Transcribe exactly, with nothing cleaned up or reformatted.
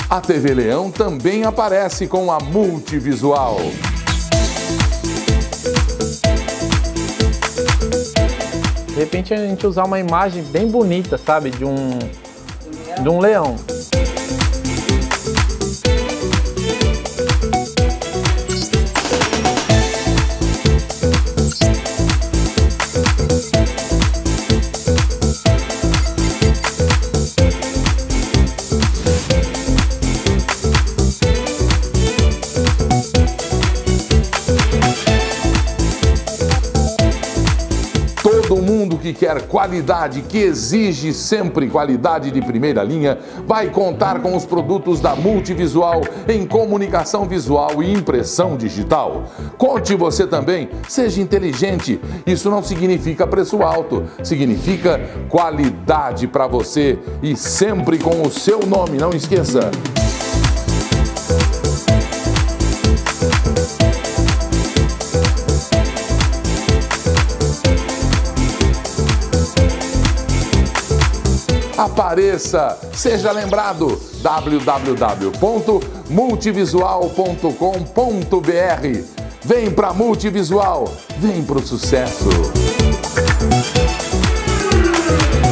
A T V Leão também aparece com a Multivisual. De repente a gente usar uma imagem bem bonita, sabe, de um, de um leão. Todo mundo que quer qualidade, que exige sempre qualidade de primeira linha, vai contar com os produtos da Multivisual em comunicação visual e impressão digital. Conte você também, seja inteligente. Isso não significa preço alto, significa qualidade para você e sempre com o seu nome, não esqueça. Apareça, seja lembrado, w w w ponto multivisual ponto com ponto b r. Vem pra Multivisual, vem pro sucesso!